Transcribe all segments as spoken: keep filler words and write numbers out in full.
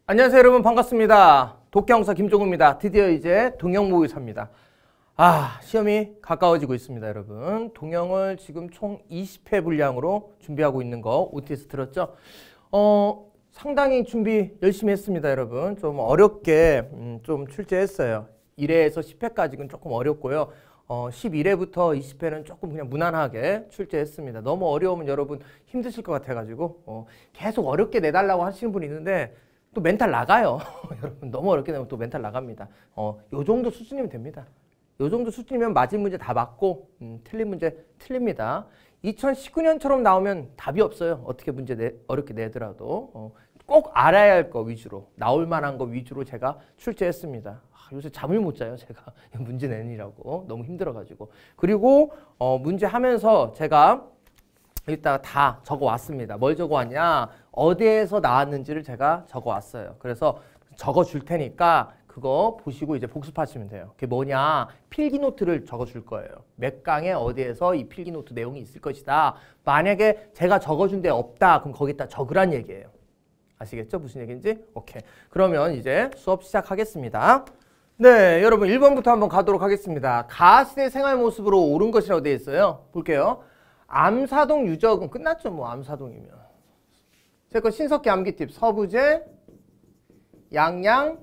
안녕하세요 여러분, 반갑습니다. 독경사 김종우입니다. 드디어 이제 동영모의사입니다. 아, 시험이 가까워지고 있습니다 여러분. 동영을 지금 총 이십 회 분량으로 준비하고 있는 거 오티에스 들었죠? 어, 상당히 준비 열심히 했습니다 여러분. 좀 어렵게 음, 좀 출제했어요. 일 회에서 십 회까지는 조금 어렵고요. 어, 십일 회부터 이십 회는 조금 그냥 무난하게 출제했습니다. 너무 어려우면 여러분 힘드실 것 같아가지고 어, 계속 어렵게 내달라고 하시는 분이 있는데 또 멘탈 나가요. 여러분 너무 어렵게 내면 또 멘탈 나갑니다. 어, 요 정도 수준이면 됩니다. 요 정도 수준이면 맞은 문제 다 맞고 음, 틀린 문제 틀립니다. 이천십구 년처럼 나오면 답이 없어요. 어떻게 문제 내, 어렵게 내더라도 어, 꼭 알아야 할 거 위주로, 나올 만한 거 위주로 제가 출제했습니다. 아, 요새 잠을 못 자요 제가. 문제 내느라고 너무 힘들어가지고. 그리고 어, 문제 하면서 제가 이따가 다 적어왔습니다. 뭘 적어왔냐, 어디에서 나왔는지를 제가 적어왔어요. 그래서 적어줄 테니까 그거 보시고 이제 복습하시면 돼요. 그게 뭐냐, 필기노트를 적어줄 거예요. 몇 강에 어디에서 이 필기노트 내용이 있을 것이다. 만약에 제가 적어준 데 없다, 그럼 거기다 적으란 얘기예요. 아시겠죠? 무슨 얘기인지? 오케이. 그러면 이제 수업 시작하겠습니다. 네, 여러분 일 번부터 한번 가도록 하겠습니다. 가시대 생활 모습으로 옳은 것이라고 되어 있어요. 볼게요. 암사동 유적은 끝났죠, 뭐 암사동이면. 제 거 신석기 암기 팁. 서부제, 양양,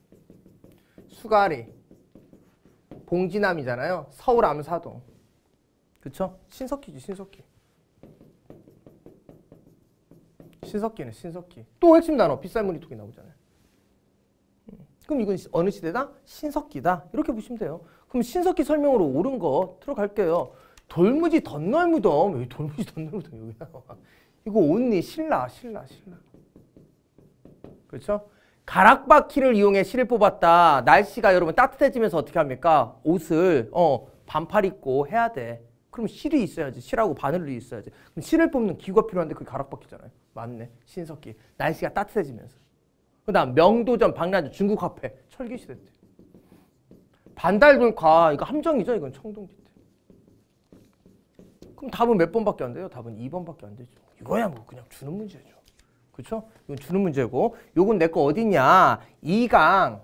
수가리, 봉지남이잖아요. 서울 암사동. 그쵸? 신석기지, 신석기. 신석기네, 신석기. 또 핵심 단어, 빗살무늬톡이 나오잖아요. 그럼 이건 어느 시대다? 신석기다. 이렇게 보시면 돼요. 그럼 신석기 설명으로 옳은 거 들어갈게요. 돌무지 덧널무덤. 여기 돌무지 덧널무덤 여기 나와. 이거 온니 신라, 신라, 신라. 그렇죠? 가락바퀴를 이용해 실을 뽑았다. 날씨가 여러분 따뜻해지면서 어떻게 합니까? 옷을 어 반팔 입고 해야 돼. 그럼 실이 있어야지. 실하고 바늘이 있어야지. 그럼 실을 뽑는 기구가 필요한데 그게 가락바퀴잖아요. 맞네. 신석기. 날씨가 따뜻해지면서. 그 다음 명도전, 방란전, 중국 화폐. 철기시대 때. 반달돌카. 이거 함정이죠. 이건 청동기 때. 그럼 답은 몇 번밖에 안 돼요? 답은 이 번밖에 안 되죠. 이거야 뭐 그냥 주는 문제죠. 그렇죠? 이건 주는 문제고, 요건 내 거 어디냐? 이 강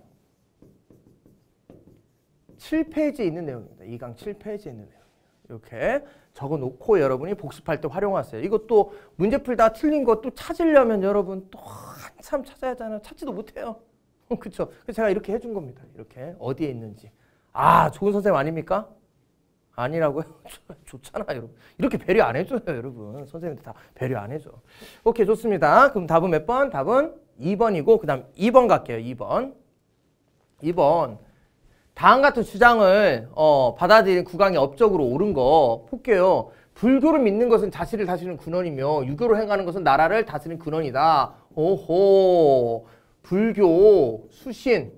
칠 페이지에 있는 내용입니다. 이 강 칠 페이지에 있는 내용. 이렇게 적어놓고 여러분이 복습할 때 활용하세요. 이것도 문제 풀다가 틀린 것도 찾으려면 여러분 또 한참 찾아야 하잖아요. 찾지도 못해요. 그렇죠? 그래서 제가 이렇게 해준 겁니다. 이렇게 어디에 있는지. 아, 좋은 선생님 아닙니까? 아니라고요? 좋잖아 여러분. 이렇게 배려 안 해줘요 여러분. 선생님들 다 배려 안 해줘. 오케이, 좋습니다. 그럼 답은 몇 번? 답은 이 번이고 그 다음 이 번 갈게요. 이 번. 이 번. 다음 같은 주장을 어, 받아들인 국왕이 업적으로 옳은 거 볼게요. 불교를 믿는 것은 자신을 다스리는 근원이며 유교를 행하는 것은 나라를 다스리는 근원이다. 오호. 불교, 수신,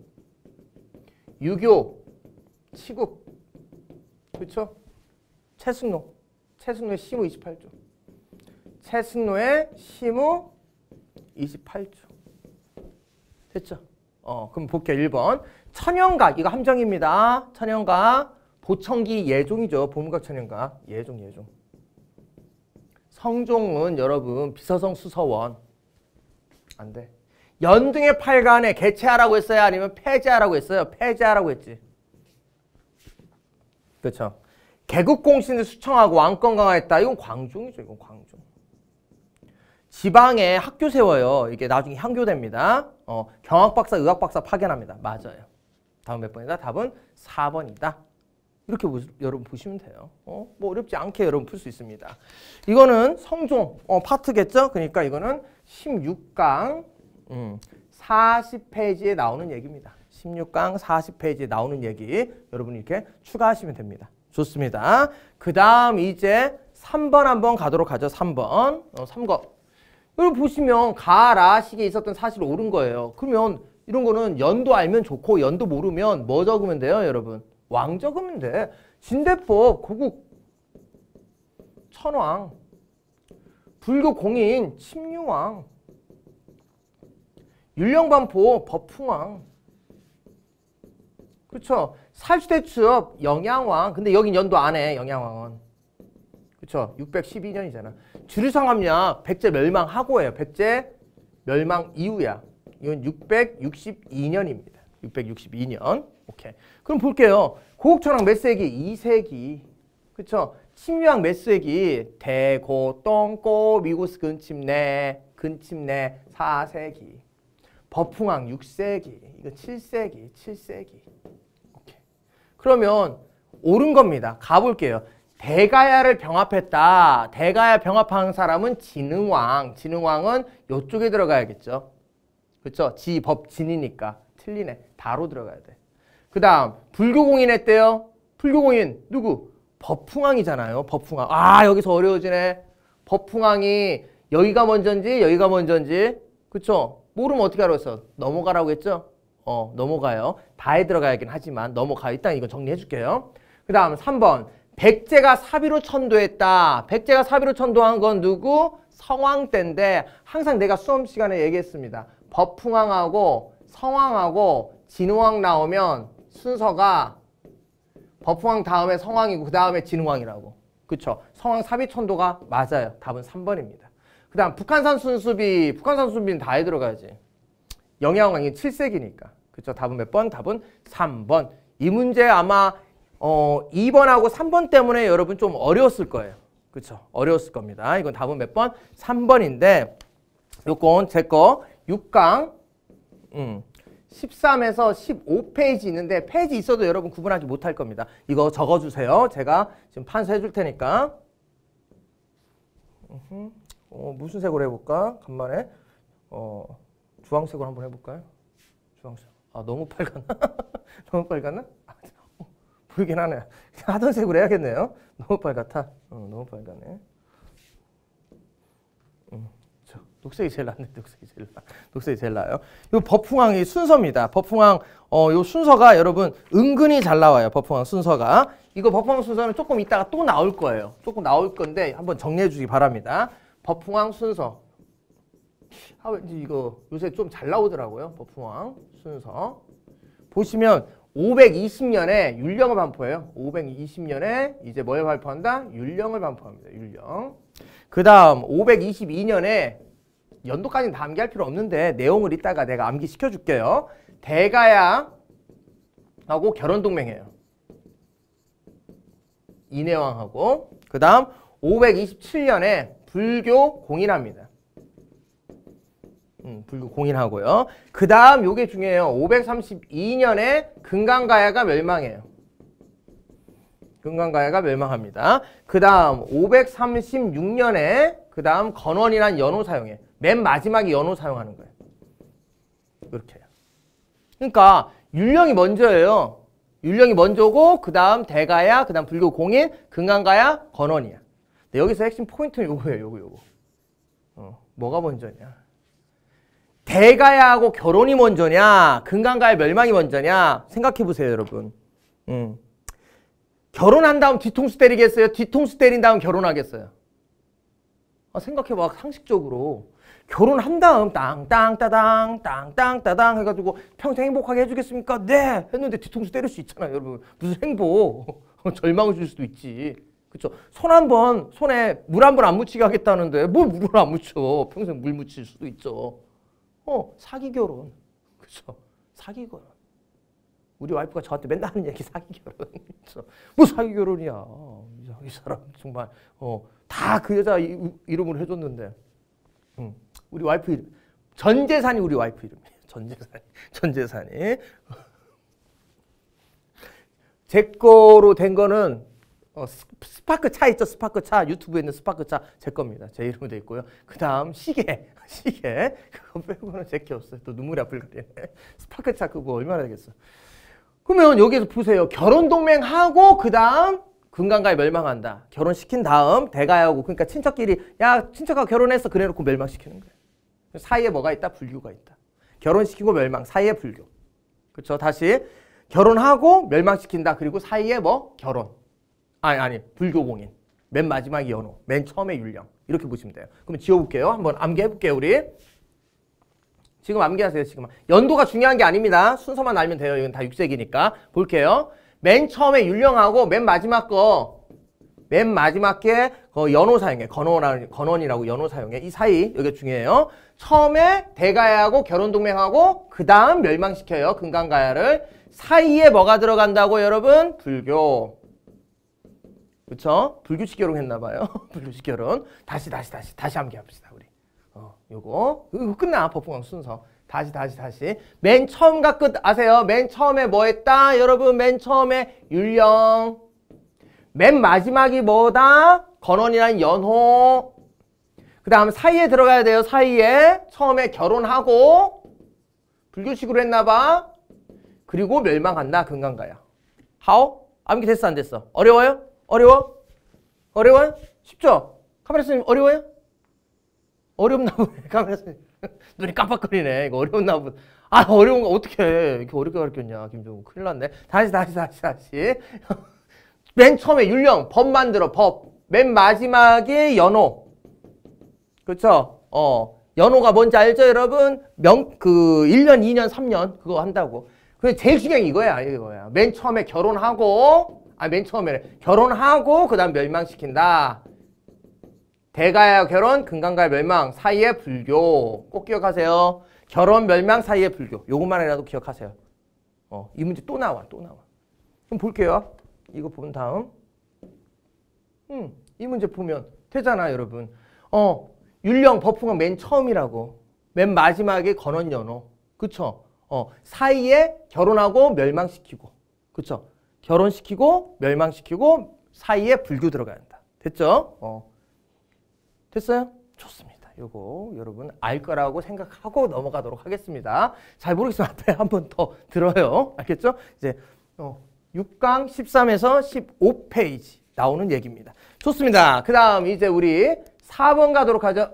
유교, 치국. 그렇죠? 최승로. 최승로의 시무 이십팔 조. 최승로의 시무 이십팔 조. 됐죠? 어, 그럼 볼게요. 일 번. 천연각. 이거 함정입니다. 천연각. 보청기 예종이죠. 보문각 천연각. 예종, 예종. 성종은 여러분 비서성 수서원. 안 돼. 연등의 팔간에 개최하라고 했어요? 아니면 폐지하라고 했어요? 폐지하라고 했지. 그렇죠. 개국공신을 수청하고 왕권 강화했다. 이건 광종이죠. 이건 광종. 지방에 학교 세워요. 이게 나중에 향교됩니다. 어, 경학박사, 의학박사 파견합니다. 맞아요. 다음 몇 번이다? 답은 사 번이다. 이렇게 보, 여러분 보시면 돼요. 어, 뭐 어렵지 않게 여러분 풀 수 있습니다. 이거는 성종 어, 파트겠죠? 그러니까 이거는 십육 강 음, 사십 페이지에 나오는 얘기입니다. 십육 강 사십 페이지에 나오는 얘기 여러분 이렇게 추가하시면 됩니다. 좋습니다. 그 다음 이제 삼 번 한번 가도록 하죠. 삼 번. 어, 삼 번. 여러분 보시면 가라식에 있었던 사실이 옳은 거예요. 그러면 이런 거는 연도 알면 좋고 연도 모르면 뭐 적으면 돼요 여러분? 왕 적으면 돼. 진대법 고국 천왕, 불교 공인 침유왕, 율령반포 법풍왕. 그렇죠? 살수대첩 영양왕. 근데 여긴 연도 안 해. 영양왕은. 그렇죠? 육백십이 년이잖아. 주류상합리학 백제 멸망하고예요. 백제 멸망 이후야. 이건 육백육십이 년입니다. 육백육십이 년. 오케이. 그럼 볼게요. 고국천왕 몇 세기? 이 세기. 그쵸? 침유왕 몇 세기? 대고, 똥꼬, 미고스 근침내, 근침내 사 세기. 버풍왕 육 세기. 이거 칠 세기, 칠 세기. 오케이. 그러면 옳은 겁니다. 가볼게요. 대가야를 병합했다. 대가야 병합한 사람은 진흥왕. 진흥왕은 이쪽에 들어가야겠죠. 그쵸? 지법진이니까. 틀리네. 다로 들어가야 돼. 그 다음 불교공인 했대요. 불교공인 누구? 법풍왕이잖아요. 법풍왕. 아 여기서 어려워지네. 법풍왕이 여기가 먼저인지 여기가 먼저인지. 그쵸? 모르면 어떻게 알았어? 넘어가라고 했죠? 어 넘어가요. 다에 들어가야긴 하지만 넘어가. 일단 이거 정리해 줄게요. 그 다음 삼 번. 백제가 사비로 천도했다. 백제가 사비로 천도한 건 누구? 성왕 때인데 항상 내가 수업 시간에 얘기했습니다. 법풍왕하고 성왕하고 진흥왕 나오면 순서가 법풍왕 다음에 성왕이고 그 다음에 진흥왕이라고. 그쵸? 성왕 사비 천도가 맞아요. 답은 삼 번입니다. 그 다음 북한산 순수비. 북한산 순수비는 다에 들어가야지. 영야왕이 칠 세기니까. 그쵸? 답은 몇 번? 답은 삼 번. 이 문제 아마 어, 이 번하고 삼 번 때문에 여러분 좀 어려웠을 거예요. 그쵸? 어려웠을 겁니다. 이건 답은 몇 번? 삼 번인데 요건 제 거 육 강 음, 십삼에서 십오 페이지 있는데 페이지 있어도 여러분 구분하지 못할 겁니다. 이거 적어주세요. 제가 지금 판서해 줄 테니까. 어, 무슨 색으로 해볼까? 간만에 어, 주황색으로 한번 해볼까요? 주황색. 아 너무 빨갛나? 너무 빨갛나? 보이긴 하네. 하던 색으로 해야겠네요. 너무 빨갛다. 어, 너무 빨갛네. 음, 저, 녹색이 제일 낫네. 녹색이 제일 나. 녹색이 제일 나요. 이 법풍왕이 순서입니다. 법풍왕 어, 요 순서가 여러분 은근히 잘 나와요. 법풍왕 순서가. 이거 법풍왕 순서는 조금 이따가 또 나올 거예요. 조금 나올 건데 한번 정리해 주시기 바랍니다. 법풍왕 순서. 아, 왠지 이거 요새 좀 잘 나오더라고요. 법풍왕 순서. 보시면 오백이십 년에 율령을 반포해요. 오백이십 년에 이제 뭘 발표한다? 율령을 반포합니다. 율령. 그 다음 오백이십이 년에 연도까지는 다 암기할 필요 없는데 내용을 이따가 내가 암기시켜 줄게요. 대가야하고 결혼동맹해요. 인해왕하고. 그 다음 오백이십칠 년에 불교 공인합니다. 음, 불교 공인하고요. 그 다음 요게 중요해요. 오백삼십이 년에 금강가야가 멸망해요. 금강가야가 멸망합니다. 그 다음 오백삼십육 년에 그 다음 건원이란 연호 사용해. 맨 마지막에 연호 사용하는 거예요. 이렇게 해요. 그러니까 율령이 먼저예요. 율령이 먼저고 그 다음 대가야, 그 다음 불교 공인, 금강가야, 건원이야. 근데 여기서 핵심 포인트는 요거예요. 요거 요거. 어, 뭐가 먼저냐. 대가야하고 결혼이 먼저냐, 금강가야 멸망이 먼저냐 생각해 보세요, 여러분. 음. 결혼한 다음 뒤통수 때리겠어요? 뒤통수 때린 다음 결혼하겠어요? 아, 생각해 봐, 상식적으로. 결혼한 다음 땅땅따당 땅땅따당 해가지고 평생 행복하게 해주겠습니까? 네! 했는데 뒤통수 때릴 수 있잖아요, 여러분. 무슨 행복. 절망을 줄 수도 있지. 그쵸? 손 한 번, 손에 물 한 번 안 묻히게 하겠다는데 뭘 물을 안 묻혀. 평생 물 묻힐 수도 있죠. 어, 사기 결혼. 그쵸? 사기 결혼. 우리 와이프가 저한테 맨날 하는 얘기 사기 결혼. 그쵸? 뭐 사기 결혼이야. 이 사람 정말 어, 다 그 여자 이, 이름으로 해줬는데. 음, 우리 와이프 이름. 전 재산이 우리 와이프 이름이에요. 전 재산이. 전 재산이. 제 거로 된 거는 어, 스파크 차 있죠? 스파크 차. 유튜브에 있는 스파크 차 제 겁니다. 제 이름으로 돼 있고요. 그 다음 시계. 시계. 그거 빼고는 제 게 없어요. 또 눈물이 앞을 가리네. 스파크 차 그거 얼마나 되겠어. 그러면 여기서 보세요. 결혼동맹하고 그 다음 금강가에 멸망한다. 결혼시킨 다음 대가야하고 그러니까 친척끼리 야 친척하고 결혼했어. 그래놓고 멸망시키는 거예요. 사이에 뭐가 있다? 불교가 있다. 결혼시키고 멸망. 사이에 불교. 그렇죠? 다시 결혼하고 멸망시킨다. 그리고 사이에 뭐? 결혼. 아니 아니 불교 공인. 맨 마지막에 연호. 맨 처음에 율령. 이렇게 보시면 돼요. 그럼 지워볼게요. 한번 암기해볼게요. 우리. 지금 암기하세요. 지금. 연도가 중요한 게 아닙니다. 순서만 알면 돼요. 이건 다 육 세기니까. 볼게요. 맨 처음에 율령하고 맨 마지막 거. 맨 마지막 게 그 연호 사용해. 건원, 건원이라고 연호 사용해. 이 사이 여기 중요해요. 처음에 대가야하고 결혼동맹하고 그 다음 멸망시켜요. 금강가야를. 사이에 뭐가 들어간다고 여러분? 불교. 그쵸? 불규칙 결혼했나봐요. 불규칙 결혼. 다시 다시 다시 다시 함께 합시다 우리. 어, 요거 이거 끝나. 법풍광 순서. 다시 다시 다시. 맨 처음과 끝 아세요? 맨 처음에 뭐 했다? 여러분 맨 처음에 율령. 맨 마지막이 뭐다? 건원이란 연호. 그 다음 사이에 들어가야 돼요. 사이에. 처음에 결혼하고 불규칙으로 했나봐. 그리고 멸망한다. 금강가야. 하오? 암기 됐어 안 됐어? 어려워요? 어려워? 어려워요? 쉽죠? 카메라 선생님 어려워요? 어렵나 보네. 카메라 선생님 눈이 깜빡거리네. 이거 어려웠나 보네. 아 어려운 거 어떻게 해. 이렇게 어렵게 가르쳤냐 김종우. 큰일 났네. 다시 다시 다시 다시. 맨 처음에 율령 법 만들어 법. 맨 마지막에 연호. 그쵸? 어 연호가 뭔지 알죠 여러분? 명 그 일 년, 이 년, 삼 년 그거 한다고. 근데 제일 중요한 게 이거야 이거야. 맨 처음에 결혼하고 아, 맨 처음에 결혼하고 그 다음 멸망시킨다. 대가야 결혼, 금강가야 멸망 사이에 불교. 꼭 기억하세요. 결혼, 멸망 사이에 불교. 요것만이라도 기억하세요. 어, 이 문제 또 나와, 또 나와. 그럼 볼게요. 이거 본 다음. 음, 이 문제 보면 되잖아, 여러분. 어, 율령, 법풍은 맨 처음이라고. 맨 마지막에 건원연호. 그쵸? 어, 사이에 결혼하고 멸망시키고. 그쵸? 결혼시키고 멸망시키고 사이에 불교 들어가야 한다. 됐죠? 어. 됐어요? 좋습니다. 요거 여러분 알 거라고 생각하고 넘어가도록 하겠습니다. 잘 모르겠으면 앞에 한 번 더 들어요. 알겠죠? 이제 어, 육 강 십삼에서 십오 페이지 나오는 얘기입니다. 좋습니다. 그 다음 이제 우리 사 번 가도록 하죠.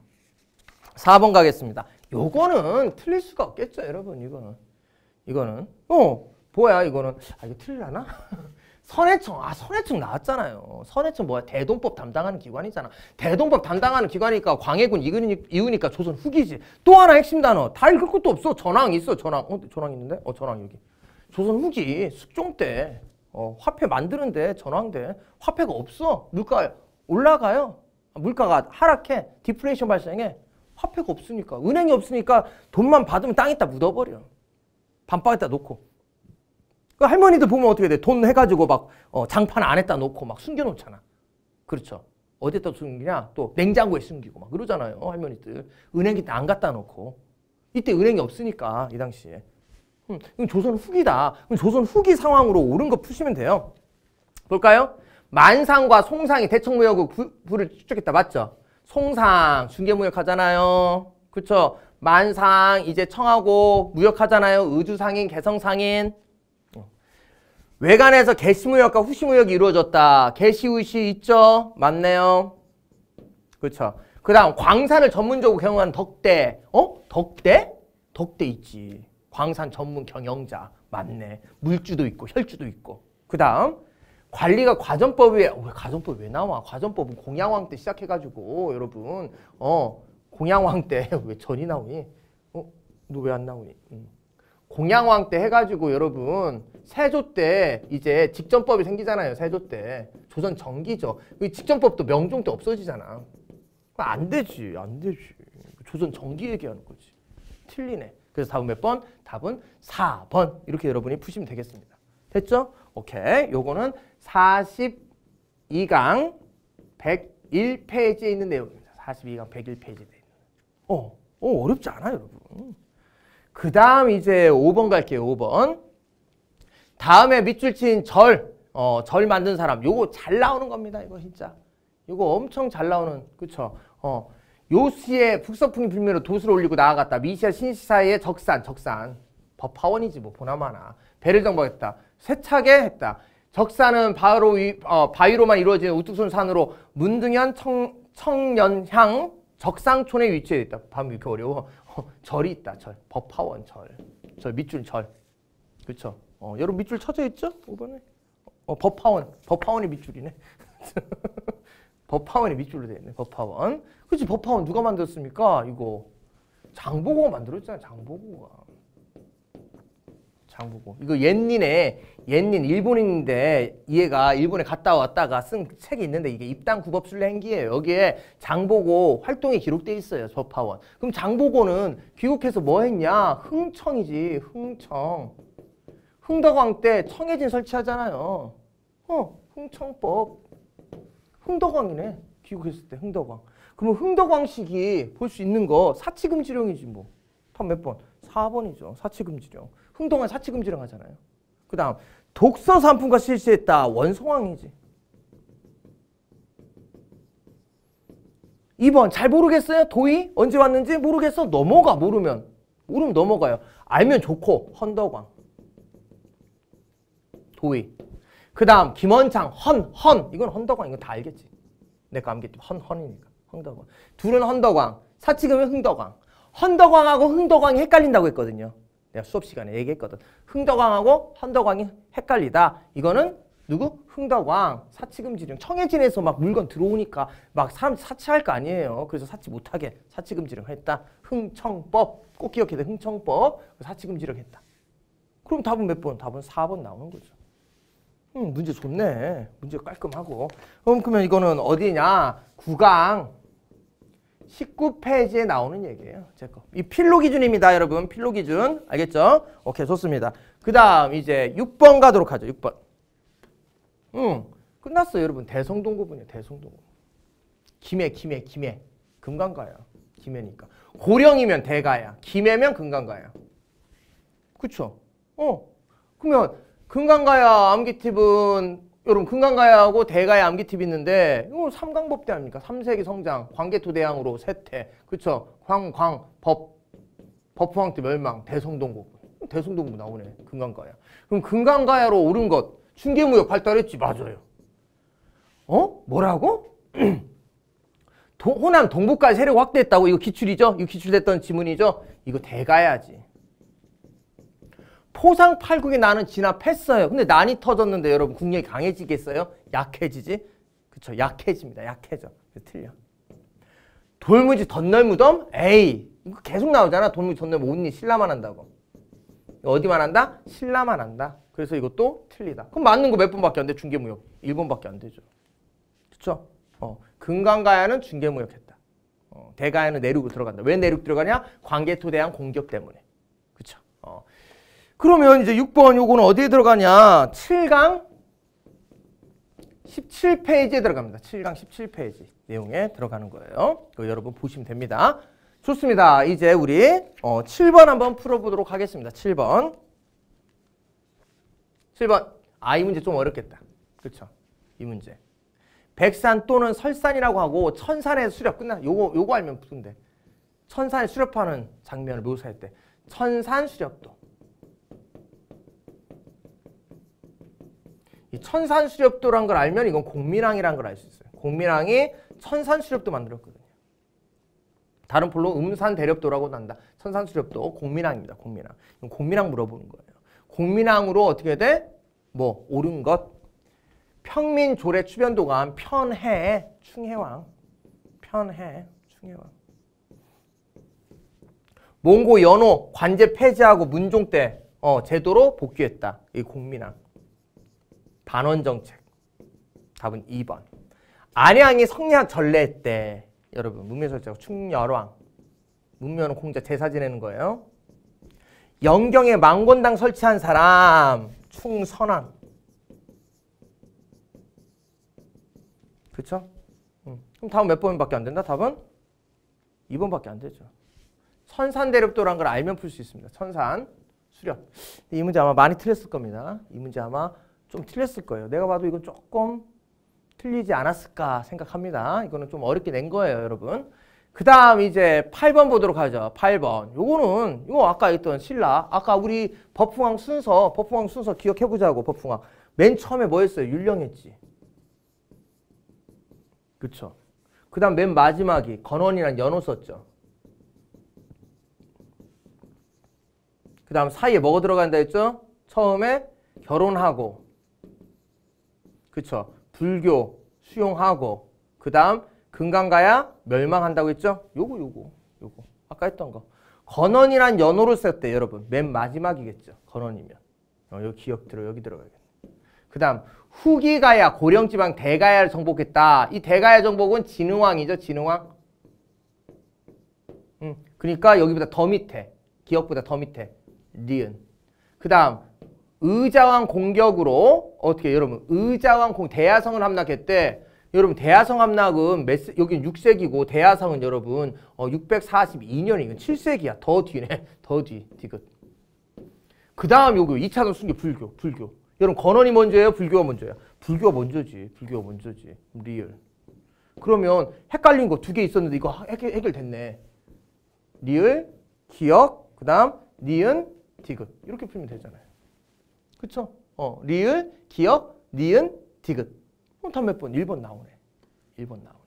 사 번 가겠습니다. 요거는 틀릴 수가 없겠죠, 여러분. 이거는. 이거는. 어. 뭐야 이거는. 아 이거 틀리려나? 선해청. 아 선해청 나왔잖아요. 선해청 뭐야? 대동법 담당하는 기관이잖아. 대동법 담당하는 기관이니까 광해군 이으니까 조선 후기지. 또 하나 핵심 단어. 다 읽을 것도 없어. 전황 있어. 전황. 어 전황 있는데? 어 전황 여기. 조선 후기 숙종 때 어, 화폐 만드는데 전황대. 화폐가 없어. 물가 올라가요. 물가가 하락해. 디플레이션 발생해. 화폐가 없으니까. 은행이 없으니까 돈만 받으면 땅에다 묻어버려. 밤방에다 놓고. 그 할머니들 보면 어떻게 돼? 돈 해가지고 막 어, 장판 안에다 놓고 막 숨겨놓잖아. 그렇죠. 어디다 숨기냐? 또 냉장고에 숨기고 막 그러잖아요. 할머니들. 은행에 안 갖다 놓고. 이때 은행이 없으니까 이 당시에. 음, 이건 조선 후기다. 그럼 조선 후기 상황으로 옳은 거 푸시면 돼요. 볼까요? 만상과 송상이 대청무역국 부를 추적했다. 맞죠? 송상 중개무역 하잖아요. 그렇죠? 만상 이제 청하고 무역하잖아요. 의주상인, 개성상인. 외관에서 개시무역과 후시무역이 이루어졌다. 개시후시 있죠? 맞네요. 그렇죠. 그 다음 광산을 전문적으로 경영하는 덕대. 어? 덕대? 덕대 있지. 광산 전문 경영자. 맞네. 물주도 있고 혈주도 있고. 그 다음 관리가 과전법이 왜, 왜 과전법이 왜 나와? 과전법은 공양왕 때 시작해가지고 여러분 어 공양왕 때 왜 전이 나오니? 어? 너 왜 안 나오니? 음. 공양왕 때 해가지고 여러분 세조 때 이제 직전법이 생기잖아요. 세조 때. 조선 전기죠. 직전법도 명종 때 없어지잖아. 안 되지. 안 되지. 조선 전기 얘기하는 거지. 틀리네. 그래서 답은 몇 번? 답은 사 번. 이렇게 여러분이 푸시면 되겠습니다. 됐죠? 오케이. 요거는 사십이 강 백일 페이지에 있는 내용입니다. 사십이 강 백일 페이지에 있는. 어, 어, 어렵지 않아요, 여러분. 그 다음 이제 오 번 갈게요. 오 번. 다음에 밑줄 친 절. 어, 절 만든 사람. 요거 잘 나오는 겁니다. 이거 진짜. 요거 엄청 잘 나오는. 그쵸? 어. 요시의 북서풍이 불면으로 도수를 올리고 나아갔다. 미시와 신시 사이의 적산. 적산. 법화원이지 뭐 보나마나. 배를 정복했다. 세차게 했다. 적산은 바로 위, 어, 바위로만 이루어지는 우뚝순 산으로 문등현 청, 청년향 적상촌에 위치해 있다. 밤 이렇게 어려워. 어, 절이 있다. 절. 법화원 절. 절 밑줄 절. 그렇죠? 어, 여러분 밑줄 쳐져 있죠? 오 번에. 어, 법화원. 법화원이 밑줄이네. 법화원이 밑줄로 되어 있네. 법화원. 그렇지. 법화원 누가 만들었습니까? 이거 장보고가 만들었잖아요. 장보고가. 장보고. 이거 옛닌에 옛닌 일본인인데 얘가 일본에 갔다 왔다가 쓴 책이 있는데 이게 입당 구법술래 행기예요. 여기에 장보고 활동이 기록돼 있어요. 접하원. 그럼 장보고는 귀국해서 뭐 했냐? 흥청이지. 흥청. 흥덕왕 때 청해진 설치하잖아요. 어, 흥청법. 흥덕왕이네. 귀국했을 때 흥덕왕. 그러면 흥덕왕식이 볼 수 있는 거 사치금지령이지 뭐. 답 몇 번? 사 번이죠. 사치금지령. 흥덕왕 사치금지령 하잖아요. 그 다음 독서산품과 실시했다. 원성왕이지. 이 번 잘 모르겠어요? 도의? 언제 왔는지 모르겠어? 넘어가. 모르면. 모르면 넘어가요. 알면 좋고 헌덕왕. 도의. 그 다음 김원창 헌, 헌. 이건 헌덕왕. 이건 다 알겠지. 내가 암기 헌, 헌이니까. 헌덕왕. 둘은 헌덕왕. 사치금은 흥덕왕. 헌덕왕하고 흥덕왕이 헷갈린다고 했거든요. 내가 수업 시간에 얘기했거든. 흥덕왕하고 헌덕왕이 헷갈리다. 이거는 누구? 흥덕왕. 사치금지령. 청해진에서 막 물건 들어오니까 막 사람 사치할 거 아니에요. 그래서 사치 못하게 사치금지령 했다. 흥청법. 꼭 기억해야 돼. 흥청법. 사치금지령 했다. 그럼 답은 몇 번? 답은 사 번 나오는 거죠. 음, 문제 좋네. 문제 깔끔하고. 그럼 그러면 이거는 어디냐? 구강 십구 페이지에 나오는 얘기예요. 제 거. 이 필로 기준입니다, 여러분. 필로 기준. 알겠죠? 오케이, 좋습니다. 그 다음 이제 육 번 가도록 하죠. 육 번. 응, 끝났어요, 여러분. 대성동구분이에요. 대성동구. 김해, 김해, 김해. 금강가야. 김해니까. 고령이면 대가야. 김해면 금강가야. 그쵸? 어. 그러면 금강가야 암기팁은 여러분 금강가야하고 대가야 암기팁이 있는데 이거 삼강법대 아닙니까? 삼세기 성장, 광개토대왕으로 세태, 그쵸? 광, 광, 법, 법황 때 멸망, 대성동국. 대성동국 나오네. 금강가야. 그럼 금강가야로 옳은 것, 중개무역 발달했지. 맞아요. 어? 뭐라고? 도, 호남 동북까지 세력 확대했다고? 이거 기출이죠? 이거 기출됐던 지문이죠? 이거 대가야지. 포상 팔국에 나는 진압했어요. 근데 난이 터졌는데 여러분 국력이 강해지겠어요? 약해지지? 그쵸? 약해집니다. 약해져. 틀려. 돌무지 덧널무덤? 에이. 이거 계속 나오잖아. 돌무지 덧널무 온니 신라만 한다고. 어디만 한다? 신라만 한다. 그래서 이것도 틀리다. 그럼 맞는 거 몇 번밖에 안 돼? 중개무역. 일 번밖에 안 되죠. 그쵸? 어. 금강가야는 중개무역 했다. 어. 대가야는 내륙으로 들어간다. 왜 내륙 들어가냐? 광개토대왕 공격 때문에. 그쵸? 어. 그러면 이제 육 번 요거는 어디에 들어가냐? 칠 강 십칠 페이지에 들어갑니다. 칠 강 십칠 페이지 내용에 들어가는 거예요. 그거 여러분 보시면 됩니다. 좋습니다. 이제 우리 어, 칠 번 한번 풀어보도록 하겠습니다. 칠 번. 칠 번. 아, 이 문제 좀 어렵겠다. 그렇죠? 이 문제. 백산 또는 설산이라고 하고 천산의 수렵 끝나. 요거 요거 알면 푸는데. 천산의 수렵하는 장면을 묘사할 때 천산 수렵도. 이 천산수렵도란 걸 알면 이건 공민왕이라는 걸 알 수 있어요. 공민왕이 천산수렵도 만들었거든요. 다른 풀로 음산대렵도라고 난다. 천산수렵도 공민왕입니다. 공민왕. 공민왕 물어보는 거예요. 공민왕으로 어떻게 돼? 뭐 옳은 것. 평민 조례 추변도감 편해 충해왕. 편해 충해왕. 몽고 연호 관제 폐지하고 문종 때 어, 제도로 복귀했다. 이 공민왕. 반원정책. 답은 이 번. 안양이 성리학 전례 때 여러분 문면설정 충렬왕. 문면은 공자 제사 지내는 거예요. 영경에 망곤당 설치한 사람 충선왕. 그쵸? 음. 그럼 다음 몇 번밖에 안 된다? 답은 이 번밖에 안 되죠. 천산대렵도란 걸 알면 풀 수 있습니다. 천산 수렵. 이 문제 아마 많이 틀렸을 겁니다. 이 문제 아마 좀 틀렸을 거예요. 내가 봐도 이건 조금 틀리지 않았을까 생각합니다. 이거는 좀 어렵게 낸 거예요, 여러분. 그 다음 이제 팔 번 보도록 하죠. 팔 번. 요거는 이거 아까 했던 신라. 아까 우리 법흥왕 순서, 법흥왕 순서 기억해보자고. 법흥왕. 맨 처음에 뭐 했어요? 율령했지. 그쵸? 그 다음 맨 마지막이 건원이란 연호 썼죠. 그 다음 사이에 뭐가 들어간다 했죠? 처음에 결혼하고 그쵸? 불교 수용하고 그 다음 금강가야 멸망한다고 했죠? 요거 요거 요거 아까 했던 거 건원이란 연호를 썼대 여러분. 맨 마지막이겠죠. 건원이면 어, 여기 기억 들어 여기 들어가야겠네. 그 다음 후기가야 고령지방 대가야를 정복했다. 이 대가야 정복은 진흥왕이죠. 진흥왕. 음, 그러니까 여기보다 더 밑에 기억보다 더 밑에 리은. 그 다음 의자왕 공격으로 어떻게 여러분 의자왕 공 대야성을 함락했대. 여러분 대야성 함락은 몇 세, 여기는 육 세기고 대야성은 여러분 어, 육백사십이 년이건 칠 세기야. 더 뒤네. 더 뒤. 디귿. 그 다음 요기 이 차선 순교 불교. 불교. 여러분 건원이 먼저예요? 불교가 먼저예요? 불교가 먼저지. 불교가 먼저지. 리을. 그러면 헷갈린 거 두 개 있었는데 이거 해결, 해결됐네. 리을, 기억, 그 다음 니은, 디귿. 이렇게 풀면 되잖아요. 그쵸? 어, 리을, 기억, 니은, 디귿. 어, 다음 몇 번? 일 번 나오네. 일 번 나오네.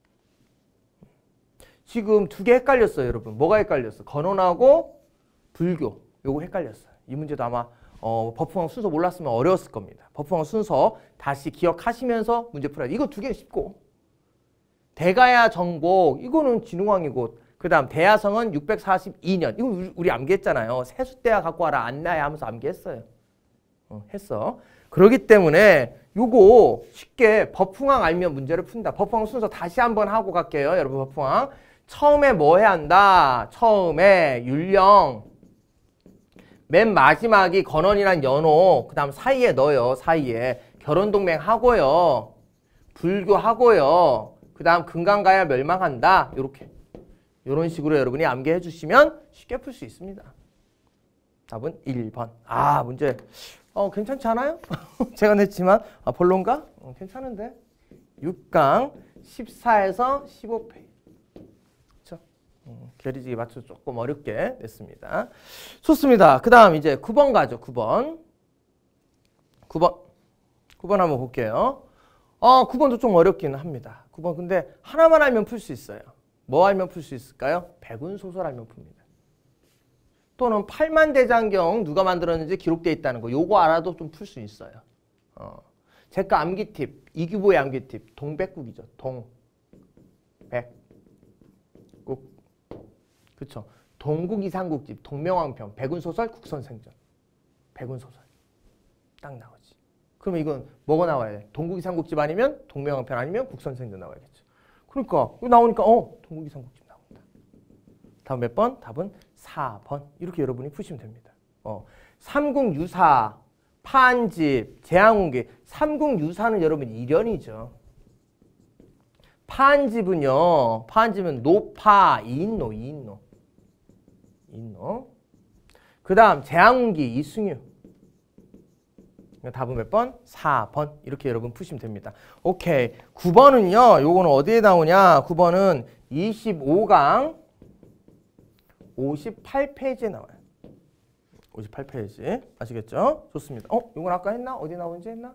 지금 두 개 헷갈렸어요, 여러분. 뭐가 헷갈렸어? 건원하고 불교. 요거 헷갈렸어요. 이 문제도 아마 어, 버프왕 순서 몰랐으면 어려웠을 겁니다. 버프왕 순서 다시 기억하시면서 문제 풀어야 돼. 이거 두 개 쉽고. 대가야 정복. 이거는 진흥왕이고. 그 다음 대야성은 육백사십이 년. 이거 우리, 우리 암기했잖아요. 세숫대야 갖고 와라. 안나야 하면서 암기했어요. 어, 했어. 그렇기 때문에 요거 쉽게 버프왕 알면 문제를 푼다. 버프왕 순서 다시 한번 하고 갈게요. 여러분 버프왕. 처음에 뭐 해야 한다? 처음에 율령. 맨 마지막이 건원이란 연호. 그 다음 사이에 넣어요. 사이에. 결혼동맹 하고요. 불교하고요. 그 다음 금강가야 멸망한다. 요렇게. 요런 식으로 여러분이 암기해 주시면 쉽게 풀 수 있습니다. 답은 일 번. 아 문제 어 괜찮지 않아요? 제가 냈지만 아 본론가? 어, 괜찮은데? 육 강 십사에서 십오 페이지. 그렇죠? 음, 결의지기 맞춰 조금 어렵게 냈습니다. 좋습니다. 그 다음 이제 구 번 가죠. 구 번. 구 번. 구 번 한번 볼게요. 어, 구 번도 좀 어렵기는 합니다. 구 번 근데 하나만 알면 풀 수 있어요. 뭐 알면 풀 수 있을까요? 백운소설 알면 풉니다. 또는 팔만대장경 누가 만들었는지 기록되어 있다는 거. 요거 알아도 좀 풀 수 있어요. 어. 제가 암기 팁, 이규보의 암기 팁. 동백국이죠. 동, 백, 국. 그쵸. 동국이상국집, 동명왕평, 백운소설, 국선생전. 백운소설. 딱 나오지. 그러면 이건 뭐가 나와야 돼? 동국이상국집 아니면 동명왕평 아니면 국선생전 나와야겠죠. 그러니까 이거 나오니까 어 동국이상국집 나온다. 다음 몇 번? 답은 사 번. 이렇게 여러분이 푸시면 됩니다. 어, 삼국유사, 파한집, 재앙운기. 삼국유사는 여러분 일연이죠. 파한집은요. 파한집은 노파, 이인노, 이인노. 이인노. 그 다음 재앙운기, 이승유. 답은 몇 번? 사 번. 이렇게 여러분 푸시면 됩니다. 오케이. 구 번은요. 요거는 어디에 나오냐? 구 번은 이십오 강 오십팔 페이지에 나와요. 오십팔 페이지. 아시겠죠? 좋습니다. 어? 요건 아까 했나? 어디 나오는지 했나?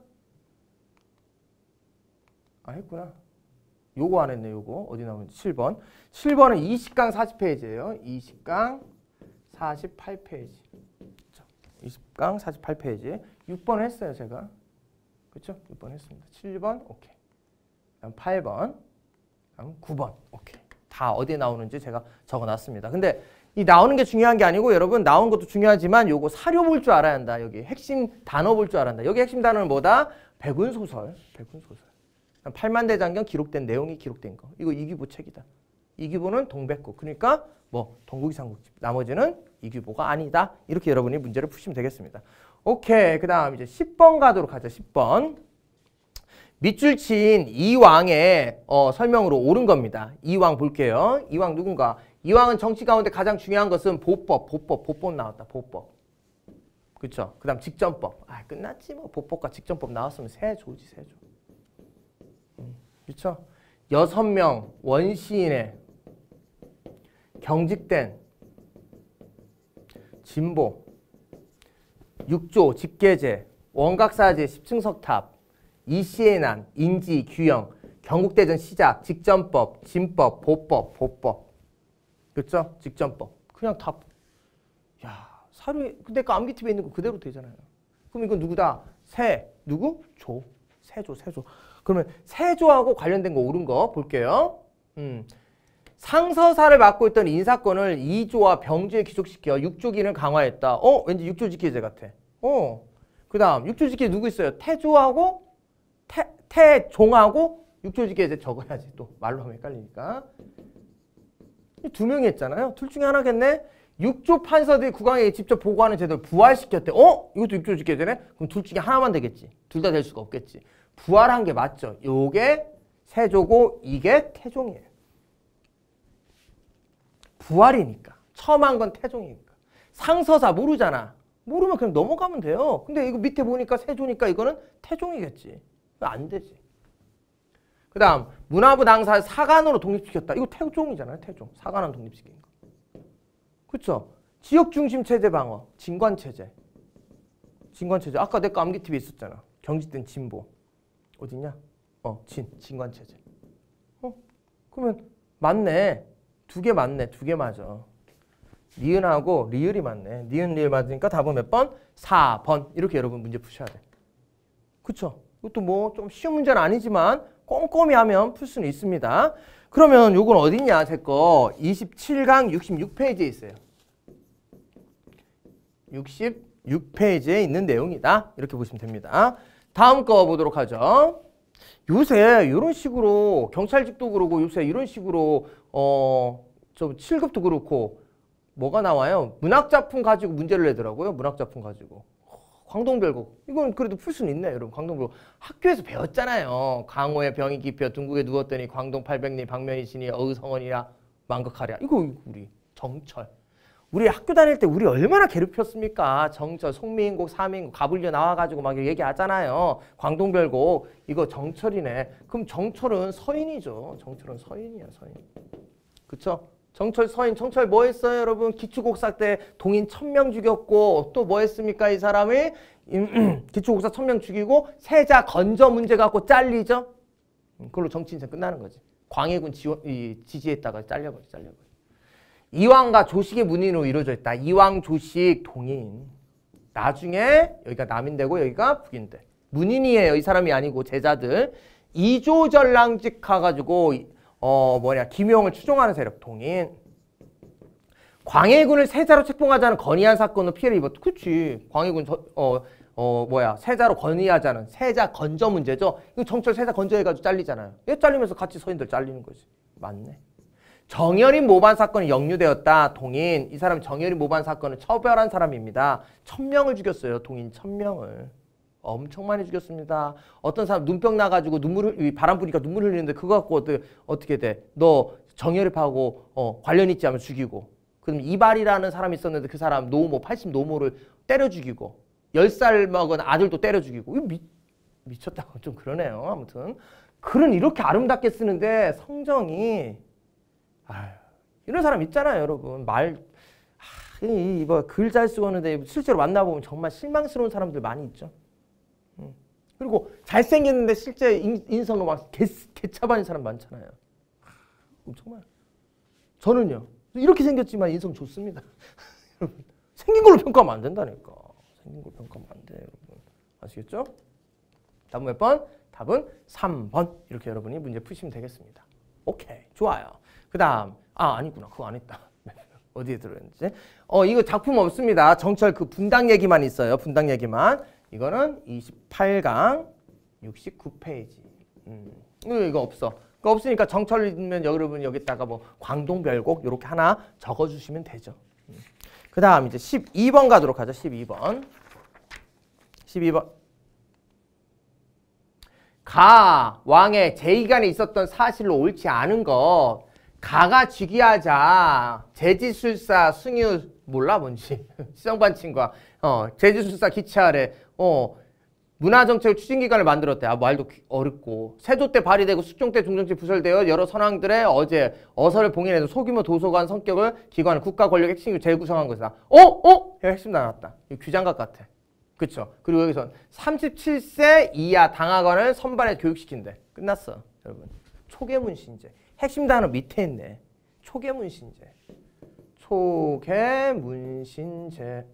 아, 했구나. 요거 안 했네, 요거. 어디 나오는지. 칠 번. 칠 번은 이십 강 사십 페이지예요. 이십 강 사십팔 페이지. 이십 강 사십팔 페이지. 육 번 했어요, 제가. 그렇죠? 육 번 했습니다. 칠 번, 오케이. 다음 팔 번, 다음 구 번, 오케이. 다 어디에 나오는지 제가 적어놨습니다. 근데 이 나오는 게 중요한 게 아니고 여러분 나온 것도 중요하지만 요거 사료 볼 줄 알아야 한다. 여기 핵심 단어 볼 줄 알아야 한다. 여기 핵심 단어는 뭐다? 백운소설. 백운소설. 팔만대장경 기록된 내용이 기록된 거. 이거 이규보 책이다. 이규보는 동백국. 그러니까 뭐 동국이상국집. 나머지는 이규보가 아니다. 이렇게 여러분이 문제를 푸시면 되겠습니다. 오케이. 그 다음 이제 십 번 가도록 하죠. 십 번. 밑줄 친 이왕의 어, 설명으로 옳은 겁니다. 이왕 볼게요. 이왕 누군가? 이왕은 정치 가운데 가장 중요한 것은 보법, 보법, 보법 나왔다. 보법. 그쵸? 그 다음 직전법. 아, 끝났지 뭐. 보법과 직전법 나왔으면 세조지, 세조. 음, 그쵸? 여섯 명 원시인의 경직된 진보, 육조, 집계제, 원각사제, 십층석탑, 이시의 난, 인지, 규영, 경국대전 시작, 직전법, 진법, 보법, 보법. 그렇죠? 직전법. 그냥 다. 야, 사료에 근데 그 암기팁에 있는 거 그대로 되잖아요. 그럼 이건 누구다? 세. 누구? 조. 세조, 세조. 그러면 세조하고 관련된 거 옳은 거 볼게요. 음. 상서사를 맡고 있던 인사권을 이조와 병조에 귀속시켜 육조 기능을 강화했다. 어? 왠지 육조 직계제 같아. 어. 그 다음 육조직계 누구 있어요? 태조하고 태, 태종하고 육조직계 이제 적어야지. 또 말로 하면 헷갈리니까. 두 명이 했잖아요. 둘 중에 하나겠네. 육조 판서들이 국왕에게 직접 보고하는 제도를 부활시켰대. 어? 이것도 육조직계 되네? 그럼 둘 중에 하나만 되겠지. 둘 다 될 수가 없겠지. 부활한 게 맞죠. 요게 세조고 이게 태종이에요. 부활이니까. 처음 한 건 태종이니까. 상서사 모르잖아. 모르면 그냥 넘어가면 돼요. 근데 이거 밑에 보니까 세조니까 이거는 태종이겠지. 안 되지. 그 다음 문화부 당사를 사관으로 독립시켰다. 이거 태종이잖아요. 태종. 사관은 독립시킨 거. 그쵸? 지역중심 체제 방어. 진관체제. 진관체제. 아까 내 거 암기팁에 있었잖아. 경직된 진보. 어딨냐? 어, 진. 진관체제. 어? 그러면 맞네. 두 개 맞네. 두 개 맞아. 니은하고 리을이 맞네. 니은 리을 맞으니까 답은 몇 번? 사 번. 이렇게 여러분 문제 푸셔야 돼. 그쵸? 이것도 뭐 좀 쉬운 문제는 아니지만 꼼꼼히 하면 풀 수는 있습니다. 그러면 요건 어딨냐? 제 거 이십칠 강 육십육 페이지에 있어요. 육십육 페이지에 있는 내용이다. 이렇게 보시면 됩니다. 다음 거 보도록 하죠. 요새 이런 식으로 경찰직도 그러고 요새 이런 식으로 어, 좀 칠 급도 그렇고 뭐가 나와요? 문학작품 가지고 문제를 내더라고요. 문학작품 가지고. 광동별곡. 이건 그래도 풀 수는 있네, 여러분. 광동별곡. 학교에서 배웠잖아요. 강호의 병이 깊여 둥국에 누웠더니 광동 팔백리 방면이 지니 어의성원이라 망극하랴. 이거 우리 정철. 우리 학교 다닐 때 우리 얼마나 괴롭혔습니까? 정철, 송미인곡, 사미인곡, 가불려 나와가지고 막 얘기하잖아요. 광동별곡. 이거 정철이네. 그럼 정철은 서인이죠. 정철은 서인이야, 서인. 그쵸? 정철, 서인, 정철 뭐 했어요, 여러분? 기초곡사 때 동인 천 명 죽였고 또 뭐 했습니까, 이 사람이? 기초곡사 천 명 죽이고 세자 건저 문제 갖고 잘리죠? 그걸로 정치 인생 끝나는 거지. 광해군 지원, 이, 지지했다가 잘려버려, 잘려버려. 이왕과 조식의 문인으로 이루어져 있다. 이왕, 조식, 동인. 나중에 여기가 남인되고 여기가 북인돼. 문인이에요, 이 사람이 아니고 제자들. 이조전랑직 가가지고 어 뭐냐 김용을 추종하는 세력 동인. 광해군을 세자로 책봉하자는 건의한 사건으로 피해를 입었다. 그치. 광해군 저, 어, 어 뭐야 세자로 건의하자는 세자 건저 문제죠. 이거 정철 세자 건저해가지고 잘리잖아요. 얘 잘리면서 같이 서인들 잘리는 거지. 맞네. 정열인 모반 사건이 역류되었다. 동인. 이 사람 정열인 모반 사건을 처벌한 사람입니다. 천 명을 죽였어요. 동인 천 명을. 엄청 많이 죽였습니다. 어떤 사람 눈병 나가지고 눈물 흘, 바람 부니까 눈물 흘리는데 그거 갖고 어떻게, 어떻게 돼? 너 정열입하고 어, 관련 있지 하면 죽이고. 그럼 이발이라는 사람이 있었는데 그 사람 노모 팔십 노모를 때려 죽이고 열 살 먹은 아들도 때려 죽이고. 이거 미, 미쳤다고 좀 그러네요. 아무튼 글은 이렇게 아름답게 쓰는데 성정이 아유, 이런 사람 있잖아요, 여러분. 말 하, 이 뭐 글 잘 쓰고 하는데 실제로 만나보면 정말 실망스러운 사람들 많이 있죠. 그리고 잘생겼는데 실제 인, 인성은 막 개, 개차반인 사람 많잖아요. 정말 저는요 이렇게 생겼지만 인성 좋습니다. 생긴 걸로 평가하면 안 된다니까. 생긴 걸로 평가하면 안 돼, 여러분. 아시겠죠? 답은 몇 번? 답은 삼 번. 이렇게 여러분이 문제 푸시면 되겠습니다. 오케이, 좋아요. 그 다음 아 아니구나, 그거 안 했다. 어디에 들어있는지. 어 이거 작품 없습니다. 정철 그 분당 얘기만 있어요. 분당 얘기만. 이거는 이십팔 강 육십구 페이지. 음, 이거 없어. 그거 없으니까 정철이면 여러분 여기다가 뭐 광동별곡 이렇게 하나 적어주시면 되죠. 음. 그 다음 이제 십이 번 가도록 하죠. 십이 번. 십이 번. 가 왕의 제의간에 있었던 사실로 옳지 않은 것. 가가 즉위하자 제지술사 승유 몰라 뭔지 시정반친과 어 제지술사 기치하래 어 문화정책 추진기관을 만들었대. 아 말도 어렵고 세조 때 발의되고 숙종 때 중정치 부설되어 여러 선왕들의 어제 어서를 봉인해서 소규모 도서관 성격을 기관 국가 권력 핵심을 재구성한 것이다. 어? 어? 핵심 나왔다. 규장각 같아. 그쵸? 그리고 여기서 삼십칠 세 이하 당학원을 선발해 교육시킨대. 끝났어 여러분. 초계문 신제. 핵심 단어 밑에 있네. 초계문 신제. 초계문 신제.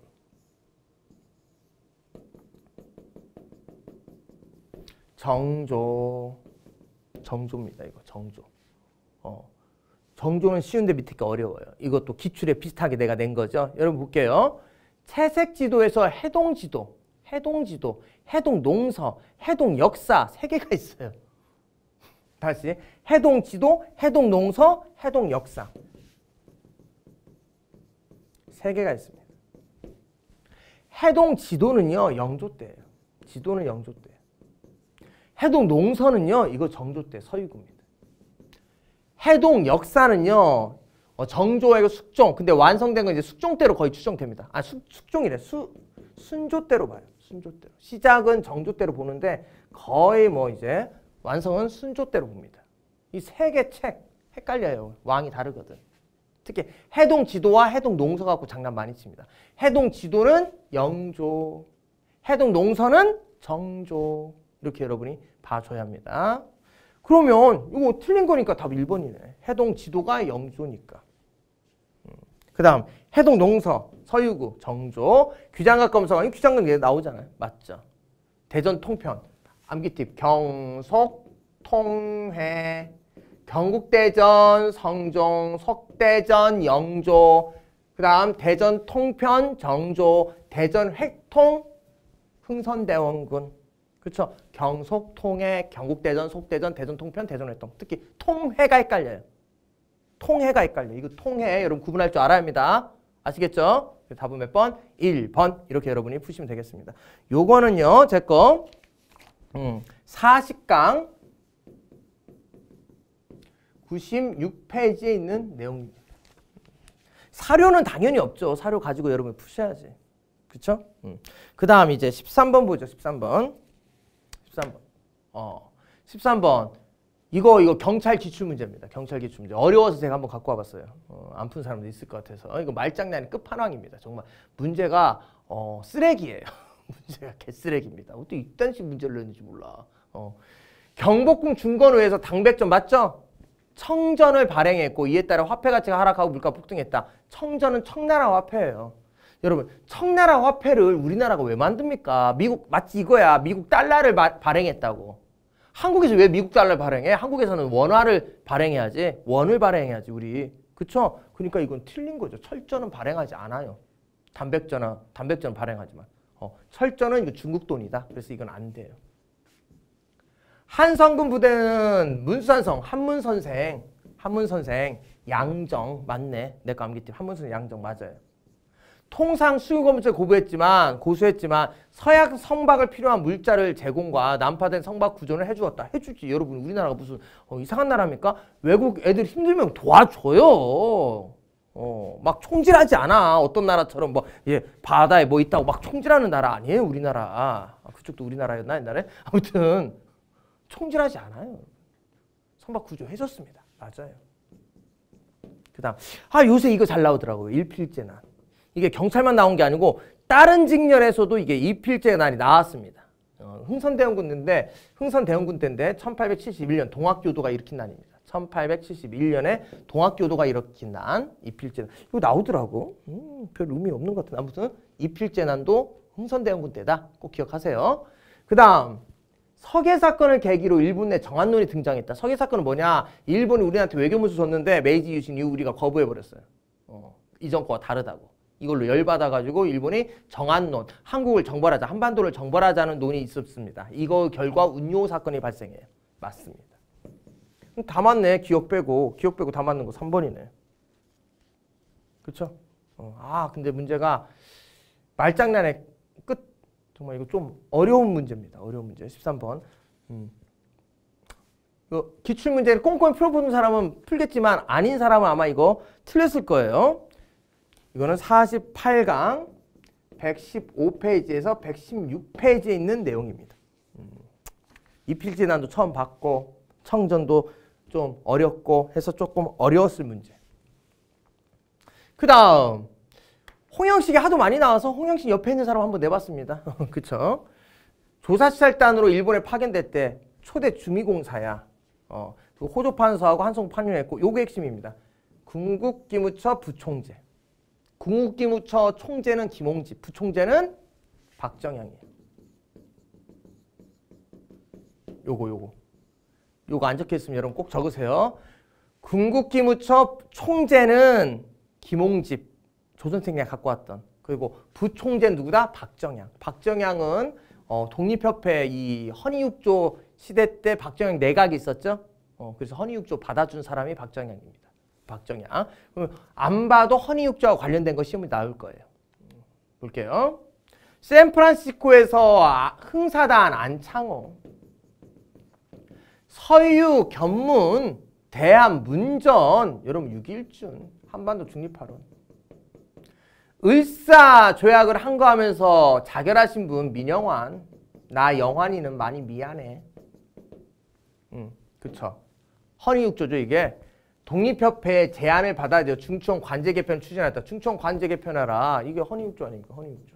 정조. 정조입니다. 이거 정조. 어. 정조는 쉬운데 밑에 게 어려워요. 이것도 기출에 비슷하게 내가 낸 거죠. 여러분 볼게요. 채색 지도에서 해동 지도. 해동지도, 해동농서, 해동역사 세 개가 있어요. 다시 해동지도, 해동농서, 해동역사 세 개가 있습니다. 해동지도는요 영조때예요. 지도는 영조때. 해동농서는요 이거 정조때 서유구입니다. 해동역사는요 어, 정조하고 숙종. 근데 완성된 건 이제 숙종 때로 거의 추정됩니다. 아, 숙, 숙종이래. 수, 순조 때로 봐요. 순조 때로. 시작은 정조 때로 보는데 거의 뭐 이제 완성은 순조 때로 봅니다. 이 세 개 책 헷갈려요. 왕이 다르거든. 특히 해동 지도와 해동 농서 갖고 장난 많이 칩니다. 해동 지도는 영조, 해동 농서는 정조. 이렇게 여러분이 봐줘야 합니다. 그러면 이거 틀린 거니까 답 일 번이네. 해동 지도가 영조니까. 그 다음 해동 농서, 서유구, 정조, 귀장각 검성. 이 귀장각 나오잖아요. 맞죠? 대전 통편, 암기팁, 경속, 통회, 경국대전, 성종, 석대전, 영조, 그 다음 대전 통편, 정조, 대전 획통, 흥선대원군. 그렇죠? 경속, 통회, 경국대전, 속대전, 대전 통편, 대전 획통. 특히 통회가 헷갈려요. 통해가 헷갈려. 이거 통해 여러분 구분할 줄 알아야 합니다. 아시겠죠? 답은 몇 번? 일 번. 이렇게 여러분이 푸시면 되겠습니다. 요거는요. 제 거 음, 사십 강 구십육 페이지에 있는 내용입니다. 사료는 당연히 없죠. 사료 가지고 여러분 푸셔야지. 그쵸? 음. 그 다음 이제 십삼 번 보죠. 십삼 번. 십삼 번. 어, 십삼 번. 이거 이거 경찰 기출 문제입니다. 경찰 기출 문제. 어려워서 제가 한번 갖고 와봤어요. 어, 안 푼 사람도 있을 것 같아서. 이거 말장난의 끝판왕입니다. 정말 문제가 어, 쓰레기예요. 문제가 개쓰레기입니다. 어떻게 이딴 식 문제를 냈는지 몰라. 어. 경복궁 중건후에서 당백전 맞죠? 청전을 발행했고 이에 따라 화폐 가치가 하락하고 물가 폭등했다. 청전은 청나라 화폐예요. 여러분 청나라 화폐를 우리나라가 왜 만듭니까? 미국 마치 이거야. 미국 달러를 마, 발행했다고. 한국에서 왜 미국 달러를 발행해? 한국에서는 원화를 발행해야지. 원을 발행해야지 우리. 그쵸? 그러니까 이건 틀린 거죠. 철전은 발행하지 않아요. 단백전은, 단백전은 발행하지만. 어, 철전은 이거 중국 돈이다. 그래서 이건 안 돼요. 한성군 부대는 문수한성, 한문선생, 한문선생, 양정, 맞네. 내거 암기팁. 한문선생 양정 맞아요. 통상 수유검문죄 고부했지만 고수했지만 서약 성박을 필요한 물자를 제공과 난파된 성박 구조를 해주었다. 해주지. 여러분 우리나라가 무슨 어, 이상한 나라입니까? 외국 애들 힘들면 도와줘요. 어, 막 총질하지 않아. 어떤 나라처럼 뭐 예, 바다에 뭐 있다고 막 총질하는 나라 아니에요. 우리나라. 아, 그쪽도 우리나라였나 옛날에? 아무튼 총질하지 않아요. 성박 구조 해줬습니다. 맞아요. 그 다음 아 요새 이거 잘 나오더라고요. 일필제난. 이게 경찰만 나온 게 아니고 다른 직렬에서도 이게 이필제난이 나왔습니다. 어, 흥선대원군 때인데 흥선대원군 때인데 천팔백칠십일 년 동학교도가 일으킨 난입니다. 천팔백칠십일 년에 동학교도가 일으킨 난 이필제난. 이거 나오더라고. 음, 별 의미 없는 것 같은데 아무튼 이필제난도 흥선대원군 때다. 꼭 기억하세요. 그 다음 서계사건을 계기로 일본 내 정한론이 등장했다. 서계사건은 뭐냐? 일본이 우리한테 외교문서 줬는데 메이지 유신 이후 우리가 거부해버렸어요. 어, 이전 거와 다르다고. 이걸로 열받아가지고 일본이 정한론, 한국을 정벌하자, 한반도를 정벌하자는 논이 있었습니다. 이거 결과 운요 사건이 발생해요. 맞습니다. 다 맞네. 기억 빼고. 기억 빼고 다 맞는 거 삼 번이네. 그쵸? 어, 아 근데 문제가 말장난의 끝. 정말 이거 좀 어려운 문제입니다. 어려운 문제. 십삼 번. 음. 이거 기출문제를 꼼꼼히 풀어보는 사람은 풀겠지만 아닌 사람은 아마 이거 틀렸을 거예요. 이거는 사십팔 강 백십오 페이지에서 백십육 페이지에 있는 내용입니다. 음. 이필제난도 처음 봤고 청전도 좀 어렵고 해서 조금 어려웠을 문제. 그 다음 홍영식이 하도 많이 나와서 홍영식 옆에 있는 사람 한번 내봤습니다. 그쵸? 조사시설단으로 일본에 파견될 때 초대 주미공사야. 어, 호조판서하고 한송 판유했고 요게 핵심입니다. 궁국기무처 부총재. 궁국기무처 총재는 김홍집, 부총재는 박정향이에요. 요거 요거. 요거 안 적혀있으면 여러분 꼭 적으세요. 궁국기무처 총재는 김홍집, 조선생이 갖고 왔던 그리고 부총재 누구다? 박정양. 박정양은 어, 독립협회 이 헌의육조 시대 때 박정양 내각이 있었죠. 어, 그래서 헌의육조 받아준 사람이 박정양입니다. 박정양. 그럼 안 봐도 헌의육조와 관련된 거 시험이 나올 거예요. 볼게요. 샌프란시스코에서 흥사단 안창호, 서유 견문, 대한 문전, 여러분 육일준, 한반도 중립화론, 을사 조약을 항거하면서 자결하신 분 민영환, 나 영환이는 많이 미안해. 음, 그쵸. 헌의육조죠 이게. 독립협회의 제안을 받아야 중추원 관제 개편 추진했다. 중추원 관제 개편하라. 이게 헌의육조 아닙니까? 헌의육조.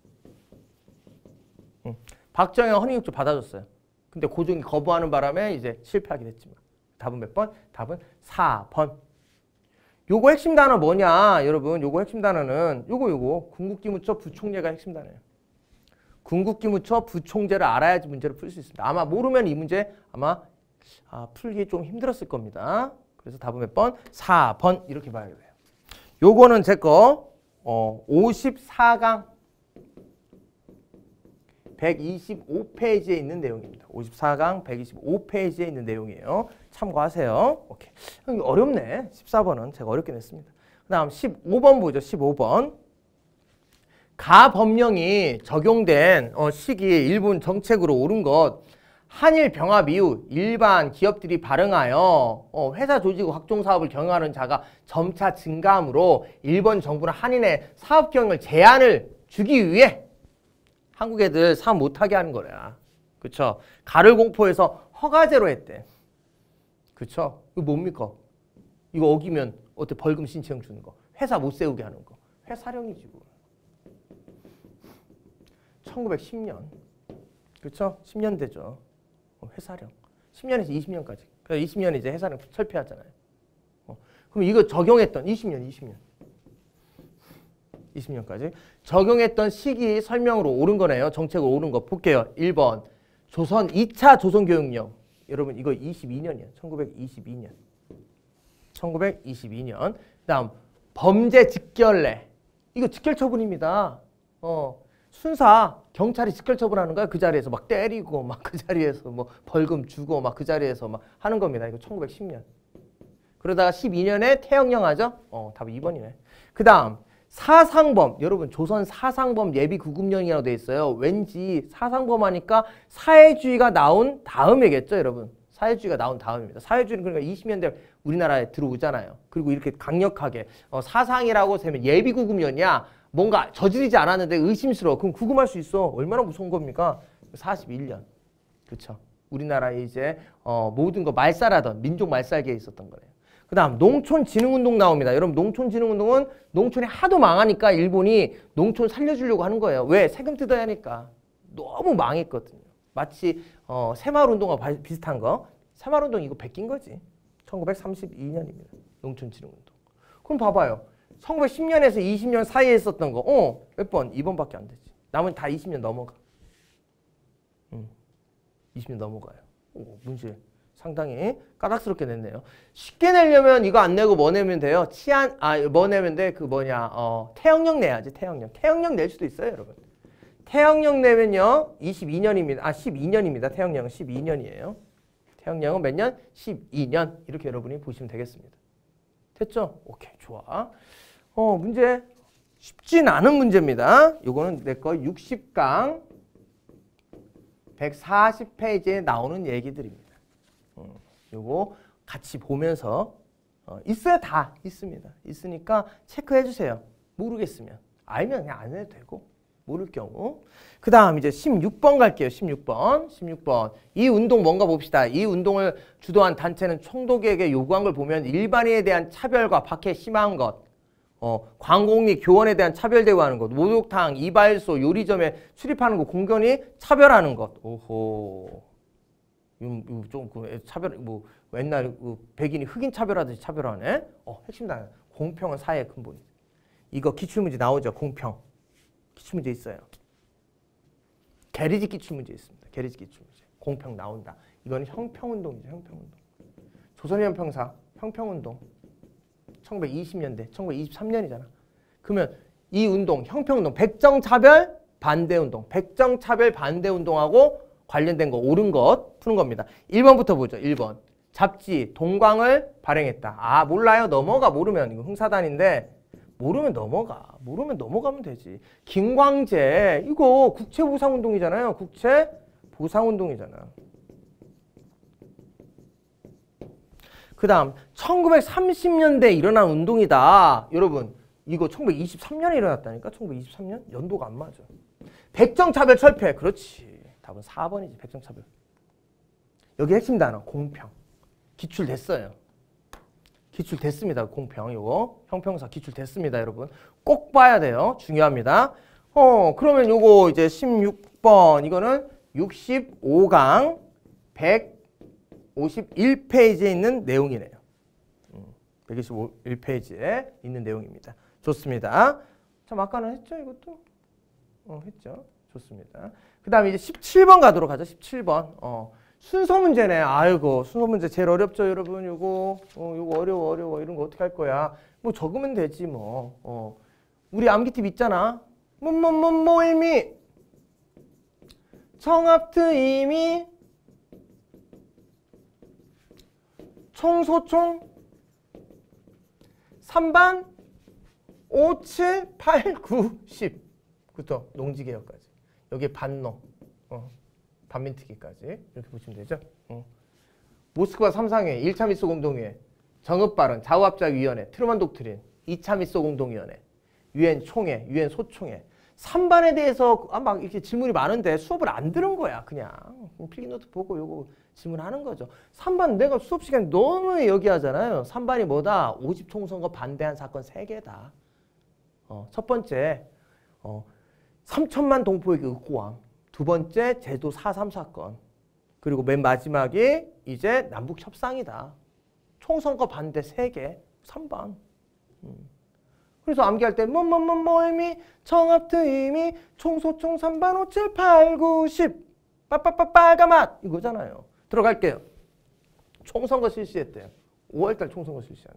응. 박정영 헌의육조 받아줬어요. 근데 고종이 거부하는 바람에 이제 실패하게 됐지만. 답은 몇 번? 답은 사 번. 요거 핵심 단어 뭐냐? 여러분, 요거 핵심 단어는 요거 요거 군국기무처 부총재가 핵심 단어예요. 군국기무처 부총재를 알아야지 문제를 풀 수 있습니다. 아마 모르면 이 문제 아마 아, 풀기 좀 힘들었을 겁니다. 그래서 답은 몇 번? 사 번 이렇게 봐야 돼요. 요거는 제 거 어, 오십사 강 백이십오 페이지에 있는 내용입니다. 오십사 강 백이십오 페이지에 있는 내용이에요. 참고하세요. 오케이. 어렵네. 십사 번은 제가 어렵게 냈습니다. 그 다음 십오 번 보죠. 십오 번. 가법령이 적용된 어, 시기 일본 정책으로 옳은 것. 한일 병합 이후 일반 기업들이 발행하여 어, 회사 조직 확종 사업을 경영하는 자가 점차 증가하므로 일본 정부는 한인의 사업 경영을 제한을 주기 위해 한국 애들 사업 못하게 하는 거야. 그쵸? 가를 공포해서 허가제로 했대. 그쵸? 이거 뭡니까? 이거 어기면 어때? 벌금 신청 주는 거. 회사 못 세우게 하는 거. 회사령이지. 천구백십 년. 그쵸? 십 년 되죠. 회사령. 십 년에서 이십 년까지. 그래서 이십 년 이제 회사령 철폐하잖아요. 어. 그럼 이거 적용했던 이십 년, 이십 년. 이십 년까지. 적용했던 시기 설명으로 옳은 거네요. 정책으로 옳은 거. 볼게요. 일 번. 조선 이 차 조선교육령. 여러분 이거 이십이 년이에요. 천구백이십이 년. 천구백이십이 년. 그 다음 범죄 직결례. 이거 직결처분입니다. 어. 순사 경찰이 직결처분하는 거야. 그 자리에서 막 때리고 막 그 자리에서 뭐 벌금 주고 막 그 자리에서 막 하는 겁니다. 이거 천구백십 년. 그러다가 십이 년에 태형령 하죠. 어, 답 이 번이네. 그 다음 사상범. 여러분 조선 사상범 예비 구급령이라고 돼 있어요. 왠지 사상범 하니까 사회주의가 나온 다음이겠죠, 여러분. 사회주의가 나온 다음입니다. 사회주의는 그러니까 이십 년대 우리나라에 들어오잖아요. 그리고 이렇게 강력하게 어, 사상이라고 세면 예비 구급령이야. 뭔가 저지르지 않았는데 의심스러워. 그럼 구금할 수 있어. 얼마나 무서운 겁니까? 사십일 년. 그렇죠. 우리나라에 이제 어, 모든 거 말살하던 민족 말살기에 있었던 거예요. 그 다음 농촌진흥운동 나옵니다. 여러분 농촌진흥운동은 농촌이 하도 망하니까 일본이 농촌 살려주려고 하는 거예요. 왜? 세금 뜯어야 하니까. 너무 망했거든요. 마치 어, 새마을운동과 바, 비슷한 거. 새마을운동 이거 베낀 거지. 천구백삼십이 년입니다. 농촌진흥운동. 그럼 봐봐요. 천구백십 년에서 이십 년 사이에 있었던 거. 어, 몇 번? 이 번밖에 안 되지. 나머지 다 이십 년 넘어가. 음, 이십 년 넘어가요. 오, 문제 상당히 까닥스럽게 냈네요. 쉽게 내려면 이거 안 내고 뭐 내면 돼요? 치안, 아, 뭐 내면 돼? 그 뭐냐, 어, 태형령 내야지, 태형령. 태형령 낼 수도 있어요, 여러분. 태형령 내면요, 이십이 년입니다. 아, 십이 년입니다. 태형령은 십이 년이에요. 태형령은 몇 년? 십이 년. 이렇게 여러분이 보시면 되겠습니다. 됐죠? 오케이, 좋아. 어, 문제 쉽진 않은 문제입니다. 요거는 내 거 육십 강 백사십 페이지에 나오는 얘기들입니다. 어, 요거 같이 보면서 어, 있어야 다 있습니다. 있으니까 체크해 주세요. 모르겠으면. 알면 그냥 안 해도 되고 모를 경우. 그 다음 이제 십육 번 갈게요. 십육 번. 십육 번. 이 운동 뭔가 봅시다. 이 운동을 주도한 단체는 총독에게 요구한 걸 보면 일반인에 대한 차별과 박해 심한 것, 어, 관공리 교원에 대한 차별 대우하는 것, 목욕탕, 이발소, 요리점에 출입하는 거 공견히 차별하는 것. 오호. 좀 차별, 뭐 옛날 백인이 흑인 차별하듯이 차별하네. 어, 핵심 단어. 공평은 사회의 근본이다. 이거 기출문제 나오죠. 공평. 기출문제 있어요. 게리지 기출문제 있습니다. 게리지 기출문제. 공평 나온다. 이거는 형평운동이죠. 형평운동. 조선의 형평사, 형평운동. 천구백이십 년대, 천구백이십삼 년이잖아. 그러면 이 운동, 형평운동, 백정차별 반대운동, 백정차별 반대운동하고 관련된 거 옳은 것 푸는 겁니다. 일 번부터 보죠. 일 번. 잡지, 동광을 발행했다. 아, 몰라요. 넘어가. 모르면. 이거 흥사단인데 모르면 넘어가. 모르면 넘어가면 되지. 김광재, 이거 국채보상운동이잖아요. 국채보상운동이잖아. 그 다음 천구백삼십 년대에 일어난 운동이다. 여러분 이거 천구백이십삼 년에 일어났다니까. 천구백이십삼 년? 연도가 안 맞아. 백정차별 철폐. 그렇지. 답은 사 번이지. 백정차별. 여기 핵심 단어 공평. 기출됐어요. 기출됐습니다. 공평. 요거 형평사 기출됐습니다. 여러분 꼭 봐야 돼요. 중요합니다. 어 그러면 요거 이제 십육 번 이거는 육십오 강 백오십일 페이지에 있는 내용이네요. 백이십일 페이지에 있는 내용입니다. 좋습니다. 참 아까는 했죠 이것도? 어 했죠. 좋습니다. 그 다음에 이제 십칠 번 가도록 하죠. 십칠 번. 어 순서 문제네. 아이고 순서 문제 제일 어렵죠 여러분. 요거 어 요거 어려워 어려워. 이런 거 어떻게 할 거야? 뭐 적으면 되지 뭐. 어 우리 암기팁 있잖아. 뭐뭐뭐 모임이 청합트임이 총소총 삼 반 오, 칠, 팔, 구, 십. 그쵸? 농지개혁까지. 여기에 반농. 어. 반민특위까지. 이렇게 보시면 되죠. 어. 모스크바 삼상회, 일 차 미소 공동위회, 정읍발언, 좌우합작위원회, 트루먼 독트린, 이 차 미소 공동위원회, 유엔 총회, 유엔 소총회. 삼 반에 대해서 아, 막 이렇게 질문이 많은데 수업을 안 들은 거야. 그냥 필기노트 보고 요거 질문하는 거죠. 삼 반 내가 수업 시간에 너무 여기하잖아요. 삼 반이 뭐다? 오십 총선거 반대한 사건 세 개다. 어, 첫 번째 어, 삼천만 동포에게 의고왕. 두 번째 제도 사 삼 사건. 그리고 맨 마지막이 이제 남북 협상이다. 총선거 반대 세 개. 삼 반. 음. 그래서 암기할 때 뭐뭐뭐 모임이 청합트임이 총소총 삼 반 오, 칠, 팔, 구, 십 빠빠빠 빨가맛 이거잖아요. 들어갈게요. 총선거 실시했대요. 오월달 총선거 실시하네.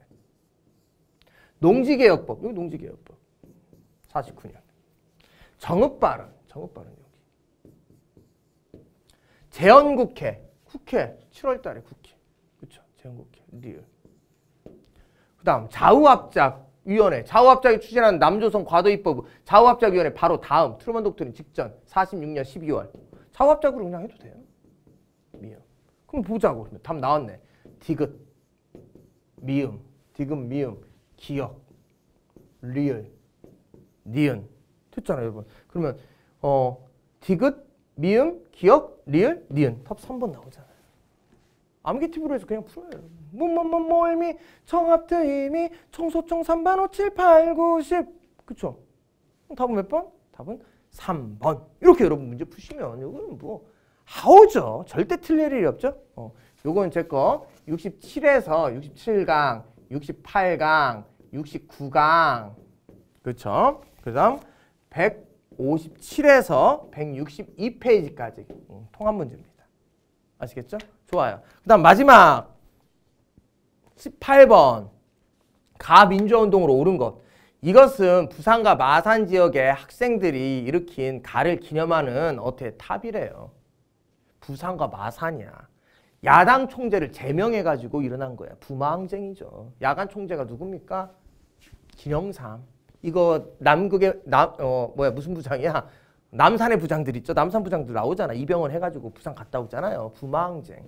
농지개혁법. 여기 농지개혁법. 사십구 년. 정읍발언. 정읍발언 여기. 재헌국회. 국회. 칠월달에 국회. 그쵸? 재헌국회. 리을. 그 다음 좌우합작위원회. 좌우합작이 추진하는 남조선 과도입법. 좌우합작위원회 바로 다음. 트루먼 독트린 직전. 사십육 년 십이월. 좌우합작으로 그냥 해도 돼요. 미음. 그럼 보자고. 그러면 답 나왔네. 디귿, 미음, 디귿, 미음, 기역, 리을, 니은. 됐잖아요, 여러분. 그러면 어 디귿, 미음, 기역, 리을, 니은. 답 삼 번 나오잖아요. 암기팁으로 해서 그냥 풀어요. 뭐뭐뭐 모임이 청합트임이 총소총 삼 반 오, 칠, 팔, 구, 십. 그쵸? 답은 몇 번? 답은 삼 번. 이렇게 여러분 문제 푸시면 이거는 뭐 하오죠. 절대 틀릴 일이 없죠. 어, 요건 제 거 육십칠에서 육십칠 강, 육십팔 강, 육십구 강. 그쵸? 그 다음 백오십칠에서 백육십이 페이지까지 음, 통합 문제입니다. 아시겠죠? 좋아요. 그 다음 마지막 십팔 번 가민주화운동으로 옳은 것. 이것은 부산과 마산 지역의 학생들이 일으킨 가를 기념하는 어떻게 탑이래요. 부산과 마산이야. 야당 총재를 제명해가지고 일어난 거야. 부마항쟁이죠. 야간 총재가 누굽니까? 김영삼. 이거 남극의 남 어 뭐야 무슨 부장이야? 남산의 부장들 있죠. 남산 부장들 나오잖아. 이병헌 해가지고 부산 갔다 오잖아요. 부마항쟁.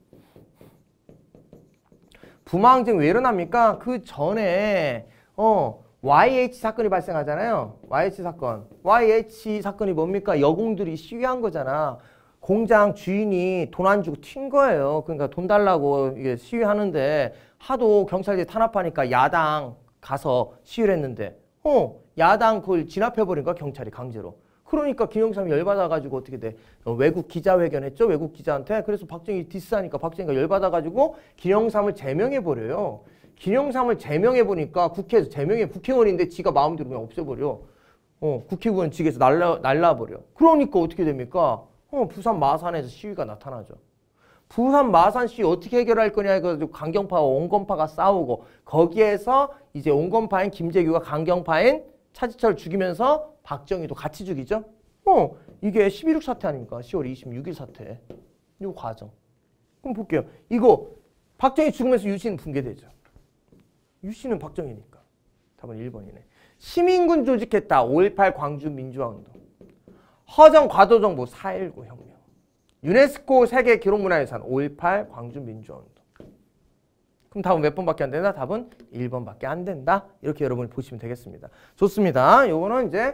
부마항쟁 왜 일어납니까? 그 전에 어 와이에이치 사건이 발생하잖아요. 와이에이치 사건. 와이에이치 사건이 뭡니까? 여공들이 시위한 거잖아. 공장 주인이 돈 안 주고 튄 거예요. 그러니까 돈 달라고 이게 시위하는데 하도 경찰들이 탄압하니까 야당 가서 시위를 했는데 어 야당 그걸 진압해버린 거야. 경찰이 강제로. 그러니까 김영삼이 열받아가지고 어떻게 돼? 어, 외국 기자회견 했죠? 외국 기자한테. 그래서 박정희 디스하니까 박정희가 열받아가지고 김영삼을 제명해버려요. 김영삼을 제명해보니까 국회에서 제명해 국회의원인데 지가 마음대로 그냥 없애버려. 어, 국회의원 직에서 날라, 날라버려. 그러니까 어떻게 됩니까? 어, 부산 마산에서 시위가 나타나죠. 부산 마산 시위 어떻게 해결할 거냐 해가지고 강경파와 온건파가 싸우고 거기에서 이제 온건파인 김재규가 강경파인 차지철 죽이면서 박정희도 같이 죽이죠. 어, 이게 십일육 사태 아닙니까? 시월 이십육일 사태. 이 과정. 그럼 볼게요. 이거 박정희 죽으면서 유신은 붕괴되죠. 유신은 박정희니까. 답은 일 번이네. 시민군 조직했다. 오일팔 광주 민주화운동. 허정 과도정부 사일구 혁명. 유네스코 세계 기록문화유산 오일팔 광주 민주화운동. 그럼 답은 몇 번밖에 안 된다? 답은 일 번밖에 안 된다. 이렇게 여러분이 보시면 되겠습니다. 좋습니다. 요거는 이제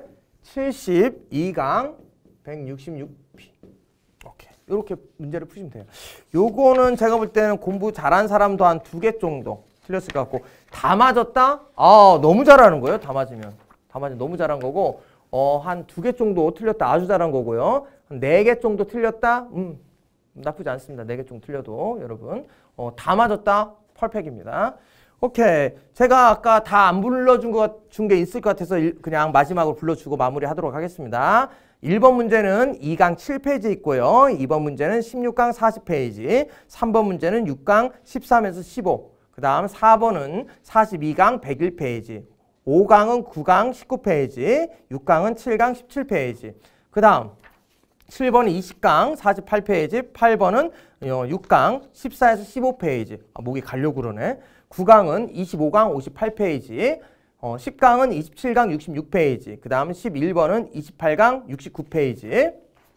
칠십이 강 백육십육 피. 오케이. 이렇게 문제를 푸시면 돼요. 요거는 제가 볼 때는 공부 잘한 사람도 한 두 개 정도 틀렸을 것 같고, 다 맞았다? 아, 너무 잘하는 거예요. 다 맞으면. 다 맞으면 너무 잘한 거고, 어, 한 두 개 정도 틀렸다. 아주 잘한 거고요. 한 네 개 정도 틀렸다? 음, 나쁘지 않습니다. 네 개 정도 틀려도 여러분. 어, 다 맞았다? 퍼펙트입니다. 오케이. 제가 아까 다 안 불러준 것, 준 게 있을 것 같아서 일, 그냥 마지막으로 불러주고 마무리 하도록 하겠습니다. 일 번 문제는 이 강 칠 페이지 있고요. 이 번 문제는 십육 강 사십 페이지. 삼 번 문제는 육 강 십삼에서 십오. 그 다음 사 번은 사십이 강 백일 페이지. 오 강은 구 강 십구 페이지. 육 강은 칠 강 십칠 페이지. 그 다음 칠 번은 이십 강 사십팔 페이지. 팔 번은 육 강 십사에서 십오 페이지. 아, 목이 가려고 그러네. 구 강은 이십오 강 오십팔 페이지. 어, 십 강은 이십칠 강 육십육 페이지. 그 다음 십일 번은 이십팔 강 육십구 페이지.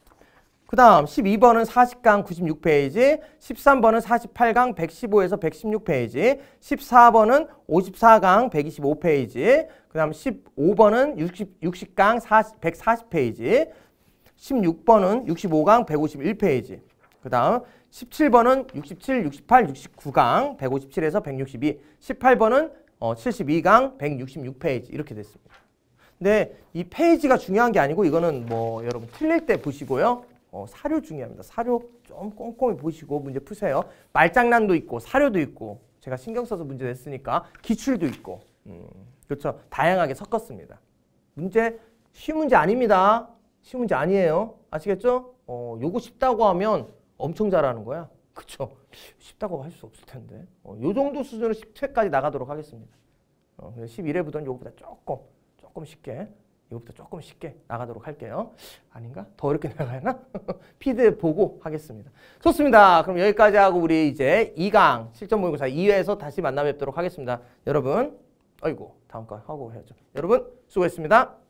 그 다음 십이 번은 사십 강 구십육 페이지. 십삼 번은 사십팔 강 백십오에서 백십육 페이지. 십사 번은 오십사 강 백이십오 페이지. 그 다음 십오 번은 육십, 육십 강 백사십 페이지. 십육 번은 육십오 강 백오십일 페이지. 그 다음 십칠 번은 육십칠, 육십팔, 육십구 강 백오십칠에서 백육십이. 십팔 번은 어, 칠십이 강 백육십육 페이지. 이렇게 됐습니다. 근데 이 페이지가 중요한 게 아니고, 이거는 뭐 여러분 틀릴 때 보시고요. 어, 사료 중요합니다. 사료 좀 꼼꼼히 보시고 문제 푸세요. 말장난도 있고 사료도 있고, 제가 신경 써서 문제 냈으니까 기출도 있고, 음, 그렇죠. 다양하게 섞었습니다. 문제 쉬운 문제 아닙니다. 쉬운 문제 아니에요. 아시겠죠? 어, 요거 쉽다고 하면 엄청 잘하는 거야. 그쵸? 쉽다고 할 수 없을 텐데. 어, 요 정도 수준으로 십 회까지 나가도록 하겠습니다. 어, 십일 회부터는 요거보다 조금, 조금 쉽게, 요거보다 조금 쉽게 나가도록 할게요. 아닌가? 더 어렵게 나가나? 피드 보고 하겠습니다. 좋습니다. 그럼 여기까지 하고 우리 이제 이 강 실전 모의고사 이 회에서 다시 만나 뵙도록 하겠습니다. 여러분, 아이고, 다음 거 하고 해야죠. 여러분, 수고했습니다.